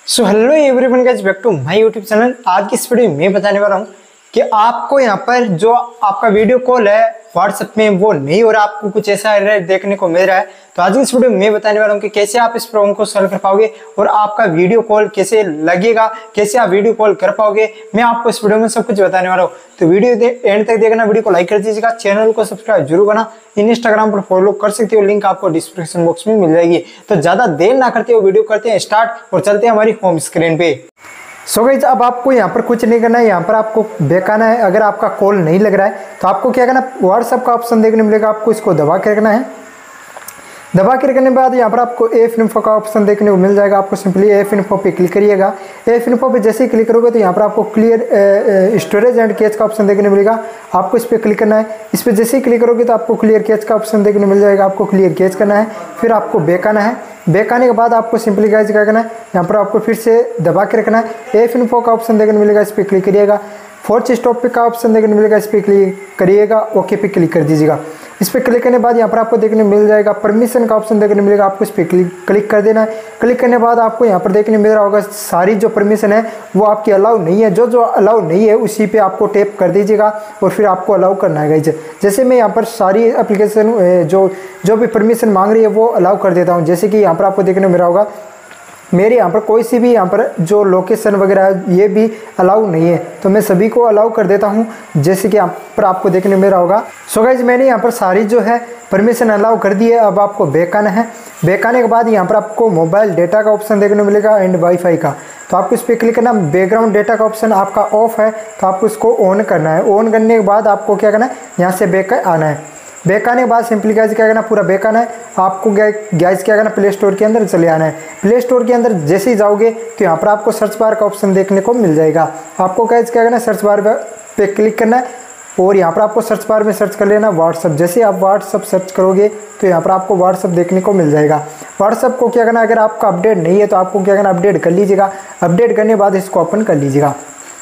So hello everyone guys, back to my YouTube channel. आज की इस वीडियो में मैं बताने वाला हूँ कि आपको यहाँ पर जो आपका वीडियो कॉल है व्हाट्सएप में वो नहीं हो रहा, आपको कुछ ऐसा एरर देखने को मिल रहा है। तो आज की इस वीडियो में मैं बताने वाला हूँ कि कैसे आप इस प्रॉब्लम को सॉल्व कर पाओगे और आपका वीडियो कॉल कैसे लगेगा, कैसे आप वीडियो कॉल कर पाओगे। मैं आपको इस वीडियो में सब कुछ बताने वाला हूँ। तो वीडियो एंड तक देखना, वीडियो को लाइक कर दीजिएगा, चैनल को सब्सक्राइब जरूर करना। इंस्टाग्राम पर फॉलो कर सकते हो, लिंक आपको डिस्क्रिप्शन बॉक्स में मिल जाएगी। तो ज्यादा देर ना करते हो, वीडियो करते हैं स्टार्ट और चलते हैं हमारी होम स्क्रीन पे। सो गाइस, अब आपको यहाँ पर कुछ नहीं करना है, यहाँ पर आपको बैक आना है। अगर आपका कॉल नहीं लग रहा है तो आपको क्या करना है, व्हाट्सएप का ऑप्शन देखने मिलेगा, आपको इसको दबा के रखना है। दबा के रखने के बाद यहाँ पर आपको F-Info का ऑप्शन देखने को मिल जाएगा। आपको सिंपली F-Info पे क्लिक करिएगा। F-Info पे जैसे ही क्लिक करोगे तो यहाँ पर आपको क्लियर स्टोरेज एंड कैच का ऑप्शन देखने को मिलेगा, आपको इस पर क्लिक करना है। इस पर जैसे ही क्लिक करोगे तो आपको क्लियर कैच का ऑप्शन देखने को मिल जाएगा, आपको क्लियर कैच करना है। फिर आपको बैक आना है। बैक आने के बाद आपको सिंपली गाइस क्या करना है, यहाँ पर आपको फिर से दबा के रखना है। F-Info का ऑप्शन देखने को मिलेगा, इस पर क्लिक करिएगा। फोर्थ स्टॉप पे का ऑप्शन देखने मिलेगा, इस पर क्लिक करिएगा, ओके पे क्लिक कर दीजिएगा। इस पर क्लिक करने के बाद यहाँ पर आपको देखने मिल जाएगा परमिशन का ऑप्शन देखने मिलेगा, आपको इस पर क्लिक कर देना है। क्लिक करने के बाद आपको यहाँ पर देखने मिल रहा होगा सारी जो परमिशन है वो आपकी अलाउ नहीं है। जो अलाउ नहीं है उसी पे आपको टैप कर दीजिएगा और फिर आपको अलाउ करना है गाइस। जैसे मैं यहाँ पर सारी एप्लीकेशन जो भी परमिशन मांग रही है वो अलाउ कर देता हूँ। जैसे कि यहाँ पर आपको देखने मिल रहा होगा मेरे यहाँ पर कोई सी भी यहाँ पर जो लोकेशन वगैरह है ये भी अलाउ नहीं है, तो मैं सभी को अलाउ कर देता हूँ। जैसे कि यहाँ पर आपको देखने मिल रहा होगा। सो गाइस, मैंने यहाँ पर सारी जो है परमिशन अलाउ कर दी है। अब आपको बैक आना है। बैक आने के बाद यहाँ पर आपको मोबाइल डेटा का ऑप्शन देखने मिलेगा एंड वाईफाई का, तो आपको इस पर क्लिक करना। बैकग्राउंड डेटा का ऑप्शन आपका ऑफ है तो आपको इसको ऑन करना है। ऑन करने के बाद आपको क्या करना है, यहाँ से बैक आना है। बैक आने के बाद सिंपली गाइस क्या करना, पूरा बैक आना है। आपको गाइस क्या करना, प्ले स्टोर के अंदर चले आना है। प्ले स्टोर के अंदर जैसे ही जाओगे तो यहाँ पर आपको सर्च बार का ऑप्शन देखने को मिल जाएगा। आपको गाइस क्या करना, सर्च बार पे क्लिक करना है और यहाँ पर आपको सर्च बार में सर्च कर लेना व्हाट्सअप। जैसे आप व्हाट्सअप सर्च करोगे तो यहाँ पर आपको व्हाट्सअप देखने को मिल जाएगा। व्हाट्सअप को क्या करना, अगर आपका अपडेट नहीं है तो आपको क्या करना, अपडेट कर लीजिएगा। अपडेट करने के बाद इसको ओपन कर लीजिएगा।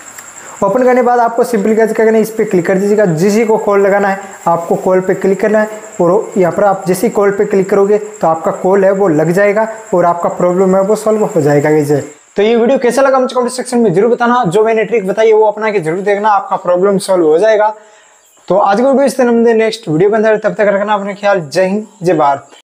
ओपन करने के बाद आपको सिंपली क्या करना है, इस पर क्लिक कर दीजिएगा। जिसी को कॉल लगाना है आपको कॉल पे क्लिक करना है और यहाँ पर आप जैसे कॉल पे क्लिक करोगे तो आपका कॉल है वो लग जाएगा और आपका प्रॉब्लम है वो सॉल्व हो जाएगा। इसे तो ये वीडियो कैसा लगा मुझे कमेंट सेक्शन में जरूर बताना। जो मैंने ट्रिक बताई है वो अपना के जरूर देखना, आपका प्रॉब्लम सॉल्व हो जाएगा। तो आज की वीडियो इस तरह नेक्स्ट वीडियो के अंदर, तब तक रखना अपने ख्याल। जय हिंद, जय भारत।